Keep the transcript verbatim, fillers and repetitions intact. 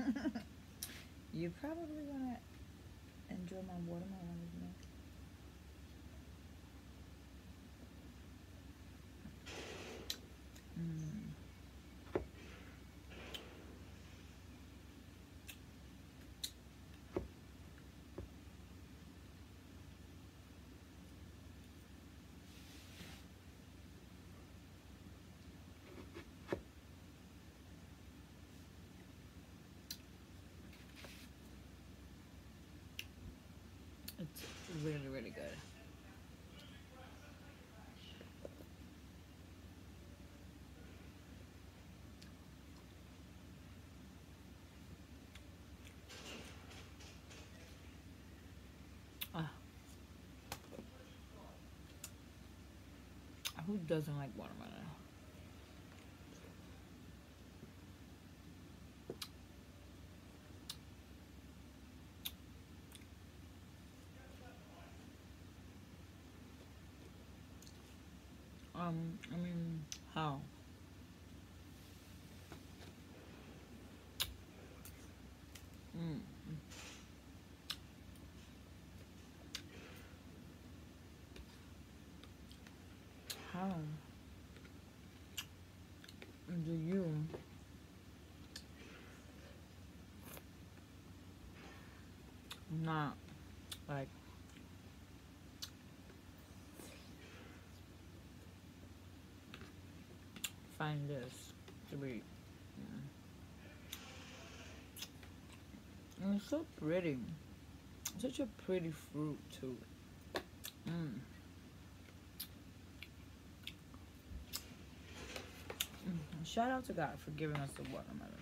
You probably gonna enjoy my watermelon with me. Mm. It's really, really good. Ah, who doesn't like watermelon? Um, I mean, how? Mm. How do you not like find this to be? And it's so pretty. Such a pretty fruit too. Mm. Mm. Shout out to God for giving us the watermelon.